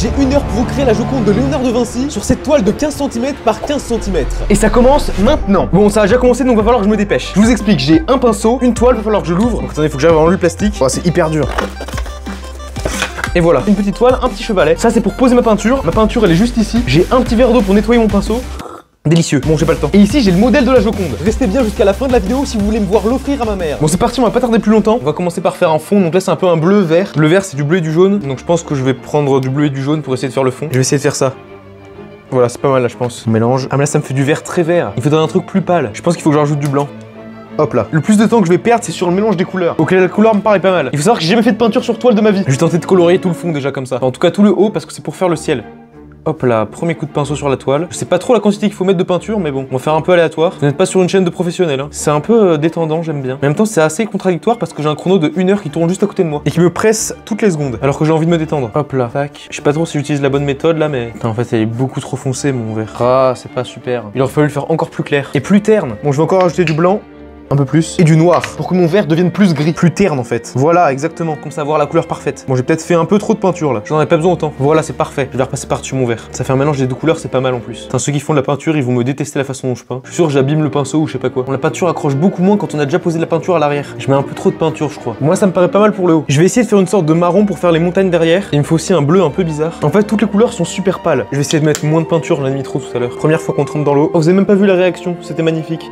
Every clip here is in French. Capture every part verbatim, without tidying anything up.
J'ai une heure pour recréer la Joconde de Léonard de Vinci sur cette toile de quinze centimètres par quinze centimètres. Et ça commence maintenant. Bon, ça a déjà commencé, donc va falloir que je me dépêche. Je vous explique, j'ai un pinceau, une toile, va falloir que je l'ouvre. Donc attendez, faut que j'arrive à enlever le plastique. Oh, c'est hyper dur. Et voilà, une petite toile, un petit chevalet. Ça c'est pour poser ma peinture. Ma peinture elle est juste ici. J'ai un petit verre d'eau pour nettoyer mon pinceau. Délicieux. Bon, j'ai pas le temps. Et ici, j'ai le modèle de la Joconde. Restez bien jusqu'à la fin de la vidéo si vous voulez me voir l'offrir à ma mère. Bon, c'est parti, on va pas tarder plus longtemps. On va commencer par faire un fond. Donc là, c'est un peu un bleu vert. Le vert, c'est du bleu et du jaune. Donc je pense que je vais prendre du bleu et du jaune pour essayer de faire le fond. Je vais essayer de faire ça. Voilà, c'est pas mal là, je pense. On mélange. Ah, mais là, ça me fait du vert très vert. Il faudrait un truc plus pâle. Je pense qu'il faut que je rajoute du blanc. Hop là. Le plus de temps que je vais perdre, c'est sur le mélange des couleurs. Ok, la couleur me paraît pas mal. Il faut savoir que j'ai jamais fait de peinture sur toile de ma vie. Je vais tenter de colorier tout le fond déjà comme ça. Enfin, en tout cas, tout le haut parce que c'est pour faire le ciel. Hop là, premier coup de pinceau sur la toile. Je sais pas trop la quantité qu'il faut mettre de peinture, mais bon, on va faire un peu aléatoire. Vous n'êtes pas sur une chaîne de professionnels, hein. C'est un peu euh, détendant, j'aime bien. En même temps, c'est assez contradictoire parce que j'ai un chrono de une heure qui tourne juste à côté de moi et qui me presse toutes les secondes, alors que j'ai envie de me détendre. Hop là, tac. Je sais pas trop si j'utilise la bonne méthode là, mais putain, en fait, elle est beaucoup trop foncée, mon verre. Ah, c'est pas super. Il aurait fallu le faire encore plus clair et plus terne. Bon, je vais encore rajouter du blanc. Un peu plus. Et du noir, pour que mon verre devienne plus gris, plus terne en fait. Voilà, exactement, comme ça avoir la couleur parfaite. Bon, j'ai peut-être fait un peu trop de peinture là, j'en ai pas besoin autant. Voilà, c'est parfait, je vais repasser par-dessus mon verre. Ça fait un mélange des deux couleurs, c'est pas mal en plus. Enfin, ceux qui font de la peinture, ils vont me détester la façon dont je peins. Je suis sûr que j'abîme le pinceau ou je sais pas quoi. Bon, la peinture accroche beaucoup moins quand on a déjà posé de la peinture à l'arrière. Je mets un peu trop de peinture, je crois. Moi, ça me paraît pas mal pour le haut. Je vais essayer de faire une sorte de marron pour faire les montagnes derrière. Et il me faut aussi un bleu un peu bizarre. En fait, toutes les couleurs sont super pâles. Je vais essayer de mettre moins de peinture, j'en ai mis trop tout à l'heure. Première fois qu'on trempe dans l'eau. Oh, vous avez même pas vu la réaction, c'était magnifique.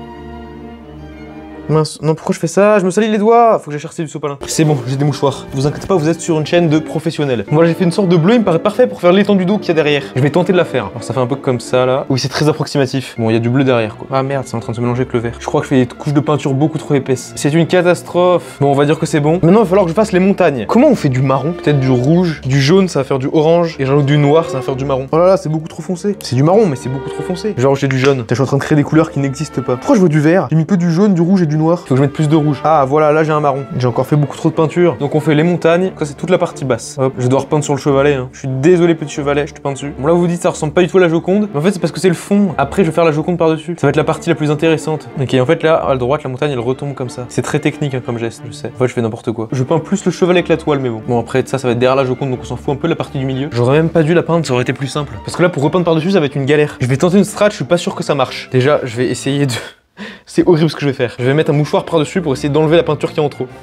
Mince, non, pourquoi je fais ça? Je me salis les doigts. Faut que j'aille chercher du sopalin. C'est bon, j'ai des mouchoirs. Vous inquiétez pas, vous êtes sur une chaîne de professionnels. Voilà, j'ai fait une sorte de bleu, il me paraît parfait pour faire l'étendue d'eau qu'il y a derrière. Je vais tenter de la faire. Alors ça fait un peu comme ça là. Oui, c'est très approximatif. Bon, il y a du bleu derrière quoi. Ah merde, c'est en train de se mélanger avec le vert. Je crois que je fais des couches de peinture beaucoup trop épaisses. C'est une catastrophe. Bon, on va dire que c'est bon. Maintenant, il va falloir que je fasse les montagnes. Comment on fait du marron? Peut-être du rouge, du jaune, ça va faire du orange. Et j'ajoute du noir, ça va faire du marron. Oh là là, c'est beaucoup trop foncé. C'est du marron, mais c'est beaucoup trop foncé. Genre, j'ai du jaune. Je suis en train de créer des couleurs qui n'existent pas. Pourquoi je veux du vert? J'ai mis que du jaune, du rouge et du noir. Faut que je mette plus de rouge. Ah voilà, là j'ai un marron. J'ai encore fait beaucoup trop de peinture. Donc on fait les montagnes. Ça c'est toute la partie basse. Hop, je vais devoir peindre sur le chevalet. Hein. Je suis désolé petit chevalet, je te peins dessus. Bon là vous vous dites ça ressemble pas du tout à la Joconde. Mais en fait c'est parce que c'est le fond. Après je vais faire la Joconde par dessus. Ça va être la partie la plus intéressante. Ok, en fait là à droite la montagne elle retombe comme ça. C'est très technique hein, comme geste, je sais. En fait je fais n'importe quoi. Je peins plus le chevalet que la toile mais bon. Bon après ça ça va être derrière la Joconde donc on s'en fout un peu de la partie du milieu. J'aurais même pas dû la peindre, ça aurait été plus simple. Parce que là pour repeindre par dessus ça va être une galère. Je vais tenter une strat, je suis pas sûr que ça marche. Déjà je vais essayer de... C'est horrible ce que je vais faire. Je vais mettre un mouchoir par-dessus pour essayer d'enlever la peinture qui est en trop.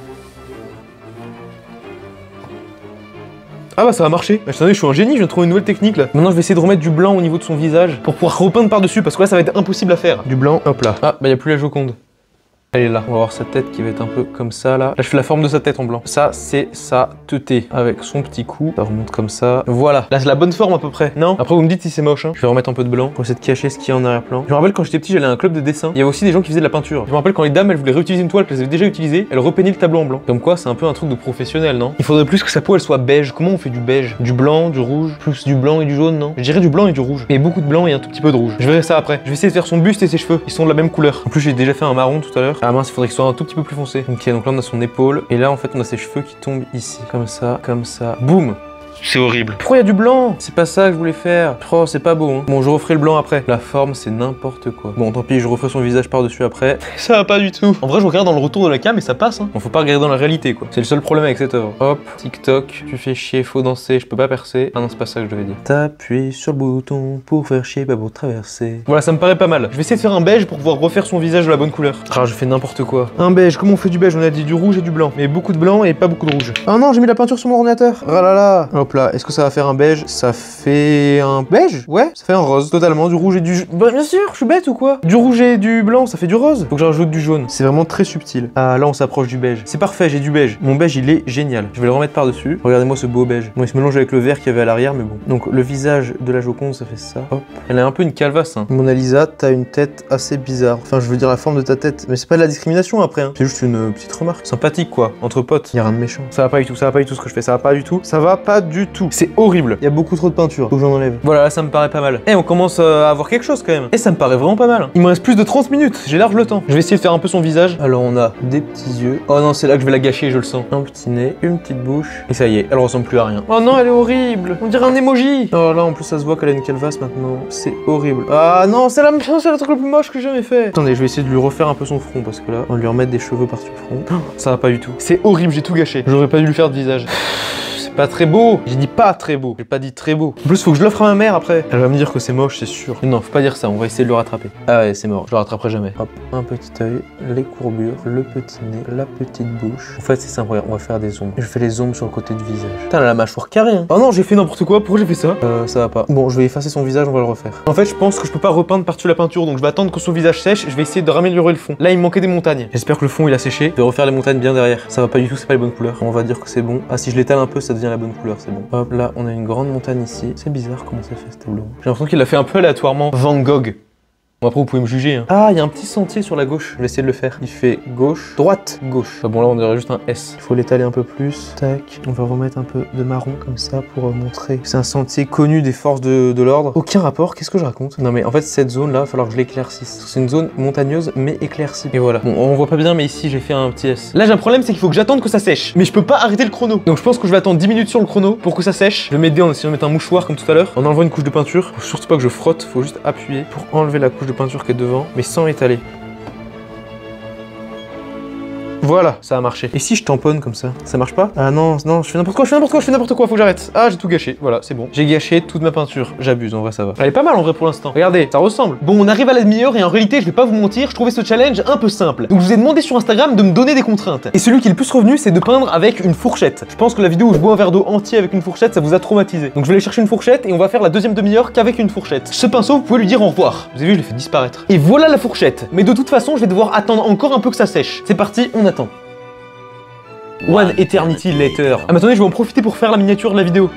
Ah bah ça va marcher. Bah, attendez, je suis un génie, je viens de trouver une nouvelle technique là. Maintenant je vais essayer de remettre du blanc au niveau de son visage pour pouvoir repeindre par-dessus parce que là ça va être impossible à faire. Du blanc, hop là. Ah bah y a plus la Joconde. Elle est là. On va voir sa tête qui va être un peu comme ça là. Là je fais la forme de sa tête en blanc. Ça c'est sa teuté avec son petit cou. Ça remonte comme ça. Voilà. Là c'est la bonne forme à peu près. Non? Après vous me dites si c'est moche hein. Je vais remettre un peu de blanc pour essayer de cacher ce qu'il y a en arrière-plan. Je me rappelle quand j'étais petit j'allais à un club de dessin. Il y avait aussi des gens qui faisaient de la peinture. Je me rappelle quand les dames elles voulaient réutiliser une toile qu'elles avaient déjà utilisée, elles repeignaient le tableau en blanc. Comme quoi c'est un peu un truc de professionnel non? Il faudrait plus que sa peau elle soit beige. Comment on fait du beige? Du blanc, du rouge, plus du blanc et du jaune non? Je dirais du blanc et du rouge. Mais beaucoup de blanc et un tout petit peu de rouge. Je verrai ça après. Je vais essayer de faire son buste et ses cheveux. Ils sont de la même couleur. En plus j'ai déjà fait un marron tout à l'heure. Ah mince il faudrait qu'il soit un tout petit peu plus foncé. Ok, donc là on a son épaule et là en fait on a ses cheveux qui tombent ici, comme ça, comme ça, boum. C'est horrible. Pourquoi il y a du blanc? C'est pas ça que je voulais faire. Oh, c'est pas beau. Hein. Bon, je referai le blanc après. La forme, c'est n'importe quoi. Bon, tant pis, je referai son visage par-dessus après. Ça va pas du tout. En vrai, je regarde dans le retour de la cam et ça passe. Hein. Bon, faut pas regarder dans la réalité, quoi. C'est le seul problème avec cette œuvre. Hop, TikTok, tu fais chier, faut danser, je peux pas percer. Ah non, c'est pas ça que je devais dire. T'appuies sur le bouton pour faire chier, pas pour traverser. Voilà, ça me paraît pas mal. Je vais essayer de faire un beige pour pouvoir refaire son visage de la bonne couleur. Ah, je fais n'importe quoi. Un beige, comment on fait du beige? On a dit du rouge et du blanc. Mais beaucoup de blanc et pas beaucoup de rouge. Ah non, j'ai mis la peinture sur mon ordinateur. Ah là là. Hop là, est-ce que ça va faire un beige? Ça fait un beige? Ouais, ça fait un rose, totalement, du rouge et du... Bah bien sûr, je suis bête ou quoi? Du rouge et du blanc, ça fait du rose. Faut que je rajoute du jaune. C'est vraiment très subtil. Ah là, on s'approche du beige. C'est parfait, j'ai du beige. Mon beige, il est génial. Je vais le remettre par-dessus. Regardez-moi ce beau beige. Bon, il se mélange avec le vert qu'il y avait à l'arrière, mais bon. Donc, le visage de la Joconde, ça fait ça. Hop. Elle a un peu une calvasse, hein. Mona Lisa, t'as une tête assez bizarre. Enfin, je veux dire la forme de ta tête. Mais c'est pas de la discrimination après, hein. C'est juste une euh, petite remarque. Sympathique, quoi. Entre potes. Y a rien de méchant. Ça va pas du tout, ça va pas du tout ce que je fais. Ça va pas du tout. Ça va pas du tout. C'est horrible. Y a beaucoup trop de peinture. Faut que j'en enlève. Voilà, là, ça me paraît pas mal. Et on commence euh, à avoir quelque chose quand même. Et ça me paraît vraiment pas mal. Il me reste plus de trente minutes. J'ai large le temps. Je vais essayer de faire un peu son visage. Alors, on a des petits yeux. Oh non, c'est là que je vais la gâcher, je le sens. Un petit nez, une petite bouche. Et ça y est, elle ressemble plus à rien. Oh non, elle est horrible. On dirait un emoji. Oh là, en plus, ça se voit qu'elle a une calvasse maintenant. C'est horrible. Ah non, c'est la c'est le truc le plus moche que j'ai jamais fait. Attendez, je vais essayer de lui refaire un peu son front parce que là, on va lui remettre des cheveux par-dessus le front. Oh, ça va pas du tout. C'est horrible, j'ai tout gâché. J'aurais pas dû lui faire de visage. Pas très beau. beau. J'ai dit pas très beau. J'ai pas dit très beau. En plus, faut que je l'offre à ma mère après. Elle va me dire que c'est moche, c'est sûr. Non, faut pas dire ça. On va essayer de le rattraper. Ah ouais, c'est mort. Je le rattraperai jamais. Hop, un petit œil, les courbures, le petit nez, la petite bouche. En fait, c'est simple. Regarde, on va faire des ombres. Je fais les ombres sur le côté du visage. Putain, elle a la mâchoire carrée. Hein. Oh non, j'ai fait n'importe quoi. Pourquoi j'ai fait ça? Euh, ça va pas. Bon, je vais effacer son visage. On va le refaire. En fait, je pense que je peux pas repeindre par-dessus la peinture, donc je vais attendre que son visage sèche. Je vais essayer de raméliorer le fond. Là, il me manquait des montagnes. J'espère que le fond il a séché. Je vais refaire les montagnes bien derrière. Ça va pas du tout. C'est pas les bonnes couleurs. On va dire que c'est bon. Ah, si je l'étale un peu, ça devient la bonne couleur. C'est bon. Hop, là, on a une grande montagne ici. C'est bizarre comment ça fait ce tableau. J'ai l'impression qu'il l'a fait un peu aléatoirement. Van Gogh. Bon, après, vous pouvez me juger. Hein. Ah, il y a un petit sentier sur la gauche. Je vais essayer de le faire. Il fait gauche, droite, gauche. Ah bon, là, on dirait juste un S. Il faut l'étaler un peu plus. Tac. On va remettre un peu de marron comme ça pour euh, montrer que c'est un sentier connu des forces de, de l'ordre. Aucun rapport. Qu'est-ce que je raconte? Non, mais en fait, cette zone-là, il va falloir que je l'éclaircisse. C'est une zone montagneuse, mais éclaircie. Et voilà. Bon, on voit pas bien, mais ici, j'ai fait un petit S. Là, j'ai un problème, c'est qu'il faut que j'attende que ça sèche. Mais je peux pas arrêter le chrono. Donc, je pense que je vais attendre dix minutes sur le chrono pour que ça sèche. Je vais m'aider en essayant de mettre un mouchoir comme tout à l'heure. En enlevant une couche de peinture. Faut surtout pas que je frotte. Faut juste appuyer pour enlever la couche de peinture qui est devant, mais sans étaler. Voilà, ça a marché. Et si je tamponne comme ça, ça marche pas? Ah non, non, je fais n'importe quoi, je fais n'importe quoi, je fais n'importe quoi, faut que j'arrête. Ah, j'ai tout gâché, voilà, c'est bon. J'ai gâché toute ma peinture, j'abuse, en vrai ça va. Elle est pas mal en vrai pour l'instant. Regardez, ça ressemble. Bon, on arrive à la demi-heure et en réalité, je vais pas vous mentir, je trouvais ce challenge un peu simple. Donc je vous ai demandé sur Instagram de me donner des contraintes. Et celui qui est le plus revenu, c'est de peindre avec une fourchette. Je pense que la vidéo où je bois un verre d'eau entier avec une fourchette, ça vous a traumatisé. Donc je vais aller chercher une fourchette et on va faire la deuxième demi-heure qu'avec une fourchette. Ce pinceau, vous pouvez lui dire au revoir. Vous avez vu, je l'ai fait disparaître. Et voilà la fourchette. Mais de toute façon, je vais devoir attendre encore un peu que ça sèche. C'est parti, on attend. One eternity later. Ah mais attendez, je vais en profiter pour faire la miniature de la vidéo.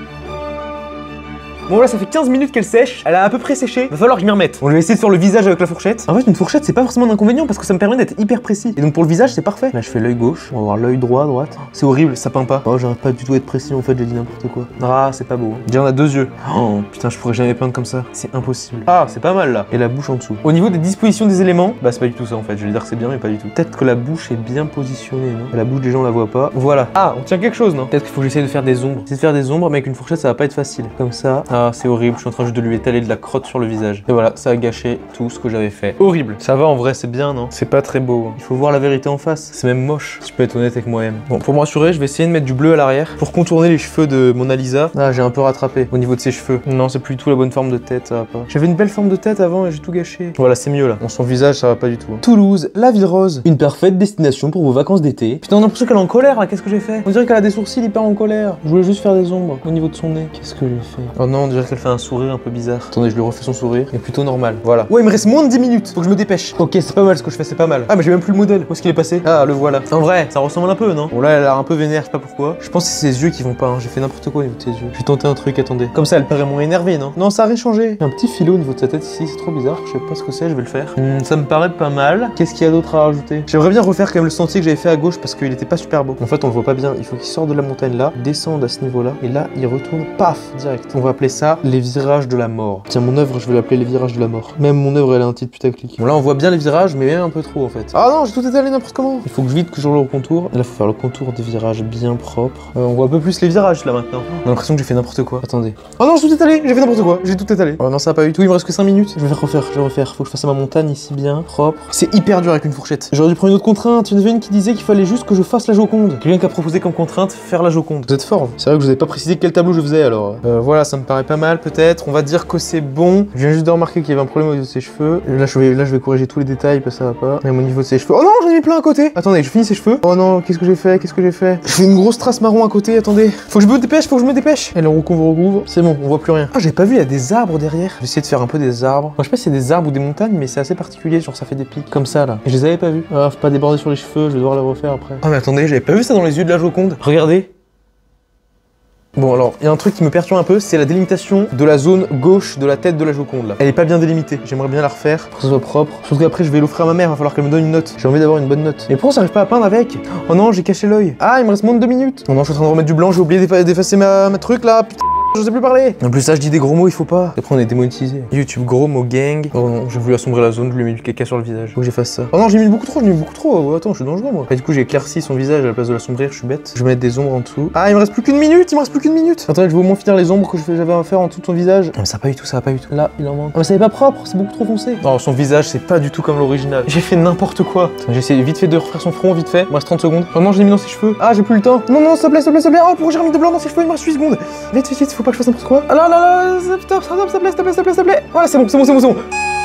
Bon là ça fait quinze minutes qu'elle sèche, elle a à peu près séché, va falloir que je m'y remette. Bon je vais essayer de faire le visage avec la fourchette. En fait une fourchette c'est pas forcément un inconvénient parce que ça me permet d'être hyper précis. Et donc pour le visage c'est parfait. Là je fais l'œil gauche, on va voir l'œil droit, droite. C'est horrible, ça peint pas. Oh j'arrive pas du tout à être précis en fait, j'ai dit n'importe quoi. Ah c'est pas beau. Déjà on a deux yeux. Oh putain je pourrais jamais peindre comme ça, c'est impossible. Ah c'est pas mal là. Et la bouche en dessous. Au niveau des dispositions des éléments, bah c'est pas du tout ça en fait, je vais dire que c'est bien mais pas du tout. Peut-être que la bouche est bien positionnée, non? La bouche des gens on la voit pas. Voilà. Ah on tient quelque chose non? Peut-être qu'il faut que j'essaie de faire des ombres. Essayer de faire des ombres mais avec une fourchette ça va pas être facile. Comme ça. Ah c'est horrible, je suis en train juste de lui étaler de la crotte sur le visage. Et voilà, ça a gâché tout ce que j'avais fait. Horrible. Ça va en vrai, c'est bien, non? C'est pas très beau. Il faut voir la vérité en face. C'est même moche, si je peux être honnête avec moi-même. Bon, pour me rassurer, je vais essayer de mettre du bleu à l'arrière pour contourner les cheveux de Mona Lisa. Ah, j'ai un peu rattrapé au niveau de ses cheveux. Non, c'est plus du tout la bonne forme de tête, ça va pas. J'avais une belle forme de tête avant et j'ai tout gâché. Voilà, c'est mieux là. Bon, son visage, ça va pas du tout. Toulouse, la ville rose. Une parfaite destination pour vos vacances d'été. Putain, on a l'impression qu'elle est en colère là, qu'est-ce que j'ai fait? On dirait qu'elle a des sourcils hyper en colère. Je voulais juste faire des ombres au niveau de son nez. Qu'est-ce que j'ai fait? Oh non, on dirait qu'elle fait un sourire un peu bizarre. Attendez, je lui refais son sourire. Il est plutôt normal. Voilà. Ouais, il me reste moins de dix minutes. Faut que je me dépêche. Ok, c'est pas mal ce que je fais, c'est pas mal. Ah, mais j'ai même plus le modèle. Où est-ce qu'il est passé? Ah, le voilà. En vrai, ça ressemble un peu, non? Bon, là, elle a l'air un peu vénère, je sais pas pourquoi. Je pense que c'est ses yeux qui vont pas. Hein. J'ai fait n'importe quoi au niveau de ses yeux. J'ai tenté un truc, attendez. Comme ça, elle paraît moins énervée, non? Non, ça a rien changé. Un petit filot au niveau de sa tête ici, c'est trop bizarre. Je sais pas ce que c'est, je vais le faire. Hmm, ça me paraît pas mal. Qu'est-ce qu'il y a d'autre à rajouter? J'aimerais bien refaire quand même le sentier que j'avais fait à gauche parce qu'il était pas super beau. En fait, on le voit pas bien. Il faut qu'il sorte de la montagne là, descende à ce niveau-là, et là, il retourne, paf, direct. On va appeler ça les virages de la mort. Tiens, mon œuvre, je vais l'appeler les virages de la mort. Même mon œuvre, elle a un titre putaclic. Bon, là, on voit bien les virages, mais même un peu trop en fait. Ah non, j'ai tout étalé n'importe comment. Il faut que je vide que je le contour. Et là, faut faire le contour des virages bien propres. Euh, on voit un peu plus les virages là maintenant. On a l'impression que j'ai fait n'importe quoi. Attendez. Oh non, j'ai tout étalé, j'ai fait n'importe quoi. J'ai tout étalé. Oh non, ça va pas du tout. Il me reste que cinq minutes. Je vais refaire, je vais refaire. Faut que je fasse ma montagne ici bien propre. C'est hyper dur avec une fourchette. J'aurais dû prendre une autre contrainte. Il y en avait une qui disait qu'il fallait juste que je fasse la Joconde. Quelqu'un qui a proposé comme contrainte faire la Joconde. Vous êtes fort. C'est vrai que je vous ai pas précisé quel tableau je faisais alors. Euh, voilà, ça me paraît pas mal peut-être. On va dire que c'est bon. Je viens juste de remarquer qu'il y avait un problème au niveau de ses cheveux. Là je vais, là, je vais corriger tous les détails parce que ça va pas. Même au niveau de ses cheveux. Oh non, j'en ai mis plein à côté. Attendez, je finis ses cheveux. Oh non, qu'est-ce que j'ai fait? Qu'est-ce que j'ai fait? Je fais une grosse trace marron à côté. Attendez. Faut que je me dépêche, faut que je me dépêche. Elle recouvre, recouvre. C'est bon, on voit plus rien. Ah, j'ai pas vu, il y a des arbres derrière. Je vais essayer de faire un peu des arbres. Moi, je sais pas si c'est des arbres ou des montagnes, mais c'est assez particulier. Genre, ça fait des pics comme ça là. Et je les avais pas vus. Ah, faut pas déborder sur les cheveux. Je vais devoir les refaire après. Ah, mais attendez, j'avais pas vu ça dans les yeux de la Joconde. Regardez. Bon alors, il y a un truc qui me perturbe un peu, c'est la délimitation de la zone gauche de la tête de la Joconde là. Elle est pas bien délimitée, j'aimerais bien la refaire pour que ce soit propre. Surtout qu'après je vais l'offrir à ma mère, il va falloir qu'elle me donne une note. J'ai envie d'avoir une bonne note. Mais pourquoi ça arrive pas à peindre avec? Oh non, j'ai caché l'œil. Ah, il me reste moins de deux minutes. Oh non, je suis en train de remettre du blanc, j'ai oublié d'effacer ma, ma truc là, putain. Je sais plus parler. En plus ça je dis des gros mots, il faut pas. Après on est démonétisé. YouTube gros mots gang. Oh non, j'ai voulu assombrir la zone, je lui ai mis du caca sur le visage. Faut que j'efface ça. Oh non, j'ai mis beaucoup trop, j'ai mis beaucoup trop. Oh, attends, je suis dangereux moi. Enfin, du coup j'ai éclairci son visage à la place de l'assombrir, je suis bête. Je vais mettre des ombres en dessous. Ah, il me reste plus qu'une minute, il me reste plus qu'une minute. Attends, je vais au moins finir les ombres que j'avais à faire en dessous de son visage. Non mais ça va pas du tout, ça va pas du tout. Là, il en manque. Oh mais ça n'est pas propre, c'est beaucoup trop foncé. Non, son visage c'est pas du tout comme l'original. J'ai fait n'importe quoi. J'ai essayé vite fait de refaire son front, vite fait. Il me reste trente secondes. Oh non, je l'ai mis dans ses cheveux. Ah, j'ai plus le temps. Non, non, s'il te plaît, s'il te plaît, s'il te plaît. Oh, pourquoi j'ai remis de blanc dans ses cheveux? Il me reste huit secondes. Vite, vite, vite, faut pas que je fasse n'importe quoi. Ah là là là, s'il te plaît, s'il te plaît, s'il te plaît, s'il te plaît, s'il te plaît. Voilà, c'est bon, c'est bon, c'est bon, c'est bon.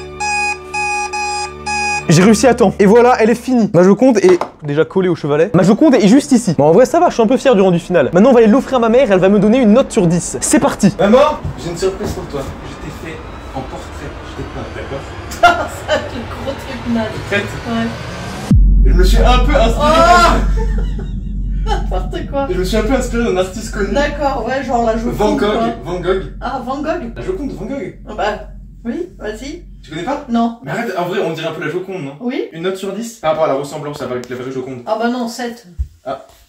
J'ai réussi à temps. Et voilà, elle est finie. Ma Joconde est déjà collée au chevalet. Ma Joconde est juste ici. Bon, en vrai, ça va, je suis un peu fier du rendu final. Maintenant, on va aller l'offrir à ma mère, elle va me donner une note sur dix. C'est parti. Maman, j'ai une surprise pour toi. Je t'ai fait en portrait. Je t'ai peint, d'accord? Ça, c'est le gros tribunal. Prête? Ouais. Je me suis un peu inspiré. Oh n'importe quoi. Je me suis un peu inspiré d'un artiste connu. D'accord, ouais, genre la Joconde. Van Gogh. quoi. Van Gogh. Ah, Van Gogh. La Joconde, Van Gogh. Ah bah, oui, vas-y. Tu connais pas? Non. Mais arrête, en vrai, on dirait un peu la Joconde, non? Oui. Une note sur dix par rapport à la ressemblance avec la vraie Joconde. Ah bah non, sept. Ah.